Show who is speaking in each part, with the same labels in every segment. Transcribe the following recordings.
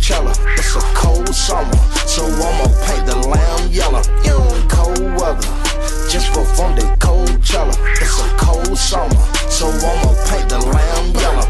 Speaker 1: Coachella. It's a cold summer, so I'ma paint the lamb yellow. In cold weather, just for fun, they Coachella. It's a cold summer, so I'ma paint the lamb yellow.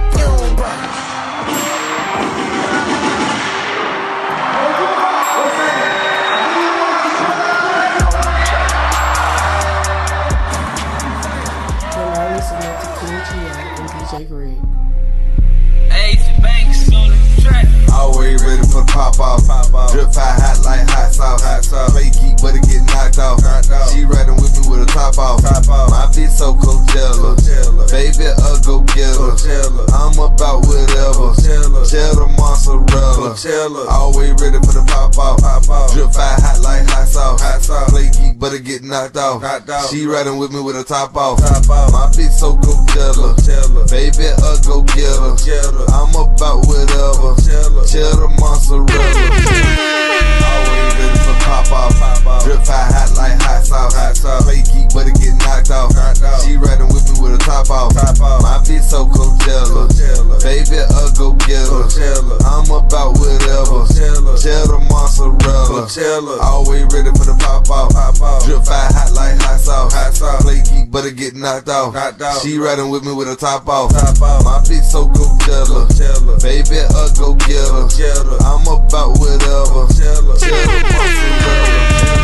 Speaker 2: Always ready for the pop off. Drip fire hot like hot sauce. Play geek, but it get knocked off. She riding with me with a top off. My bitch so Coachella. Baby, go get her. I'm about whatever. Cheddar mozzarella. Always ready for the pop off. Drip fire hot like hot sauce. Play geek, but it get knocked off. She riding with me with a top off. My bitch so Coachella. Baby, go get her. I'm about whatever. Cheddar mozzarella. Always ready for pop off. Drip fire hot like hot sauce. Play geek, but it get knocked off. She riding with me with a top off. My bitch so Coachella. Baby, go get her. I'm about whatever. Cheddar mozzarella. Always ready for the pop off. Drip fire hot like hot sauce. Play geek, but it get knocked off. She riding with me with a top off. My bitch so Coachella. Baby, go get her. I'm about whatever. Cheddar mozzarella.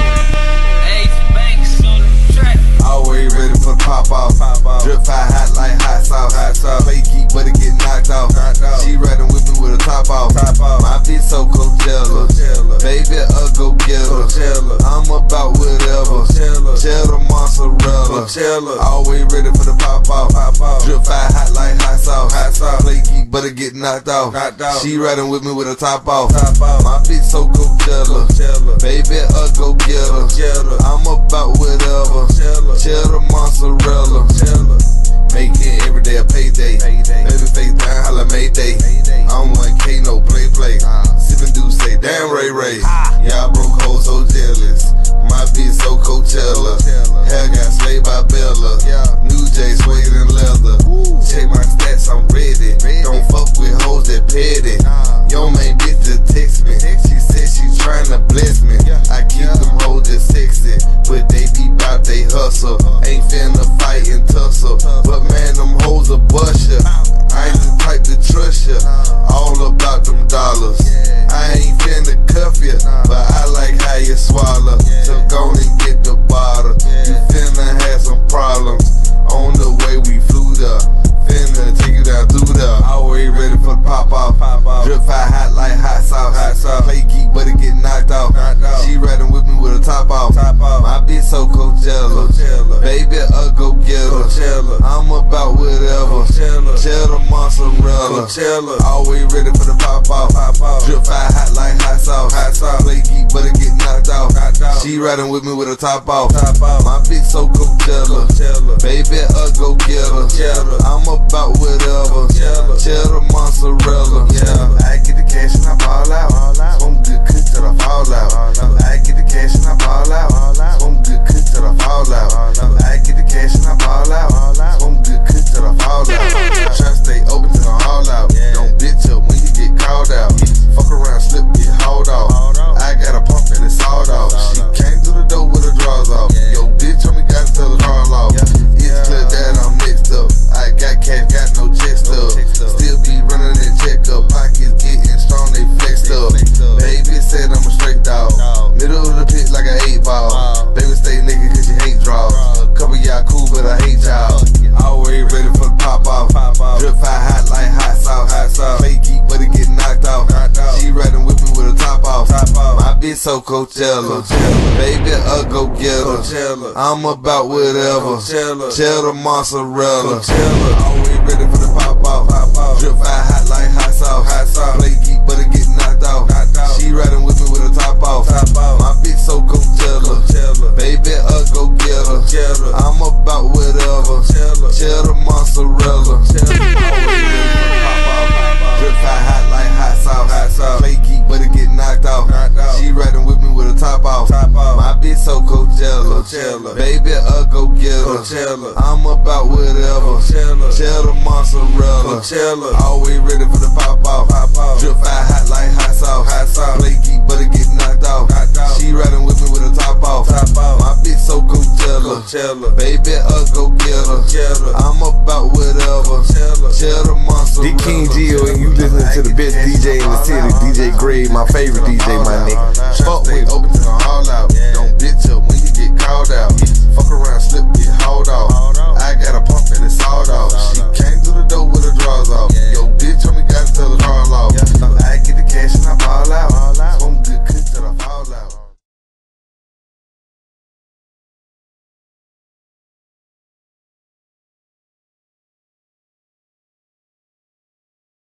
Speaker 2: Always ready for the pop off. Drip fire hot like hot sauce. Play geek, but it get knocked off. She riding with me with a top off. My bitch so Coachella. Baby, go get her. I'm about whatever. Cheddar mozzarella. Always ready for the pop off. Drip fire hot like hot sauce. Play geek, but it get knocked off. She riding with me with a top off. My bitch so Coachella. Baby, go get her. I'm about whatever. Cheddar mozzarella. Make it every day a payday. Baby face down, holla Mayday. I'm 1K, no play. Sippin' do say, damn Ray. Y'all broke hoes so jealous. My bitch so Coachella. Hair got slayed by Bella. New J suede and leather. Check my stats, I'm ready. Don't fuck with hoes that petty. Yo main bitch just text me. She said she tryna bless me. I keep them hoes that sexy, but they be bout they hustle. Ain't finna fight and tussle, but man, them hoes a bust ya. I ain't the type to trust ya. All about them dollars. I ain't finna cuff ya, but I like how you swallow. So go and get the bottle. You finna have some problems on the way we flew there. Finna take you down through there. Always ready for the pop off. Drip fire hot like hot sauce. Play geek, but it get knocked off. She riding with me with a top off. My bitch so Coachella. Baby, go get her. I'm about whatever. Cheddar mozzarella. Always ready for the pop off. Drip fire hot like hot sauce. Play geek, but it get knocked off. She riding with me with a top off. My bitch so Coachella. Baby, go get her. I'm about whatever. Cheddar mozzarella. I get the cash and I fall out. Some good cook till I fall out. I get the cash and I fall out. Some good cook till I fall out. I get the cash and I fall out. Some good cook till I fall out. Try to stay open till I haul out. Don't bitch up when you get called out. Fuck around, slip, get hauled off. I got a pump and it's sawed off. She came through the door with her drawers off. Yo, bitch, on me gotta tell her all off. It's clear that I'm mixed up. I got cash, got no check stuff. Still be running and check up. Pockets getting strong, they flexed up. Baby said I'm a straight dog. Middle of the pit like an 8-ball. Baby stay nigga cause you hate draws. Couple y'all cool but I hate y'all. Always ready for the pop off. Drip fire hot like hot sauce. Play geek but it get knocked off. She riding with me with a top off. My bitch so Coachella. Baby, go get her. I'm about whatever. Cheddar mozzarella. Always ready for the pop off. Drip fire hot like hot sauce. Play geek but it get knocked off. She riding with me with a top off. My bitch so Coachella. Baby, go get her. I'm about whatever. Cheddar mozzarella. Drip fire hot like hot sauce. Play geek but it get knocked off. She riding with me with a top off. My bitch so Coachella. Baby, go get her. I'm about whatever. Cheddar mozzarella. Always ready for the pop off. Drip fire hot like hot sauce. Baby, go get her. I'm about whatever. Cheddar monster.
Speaker 3: D King Gio, and you listening to the best DJ in the city, DJ Grade, my favorite DJ, my nigga.
Speaker 2: Fuck with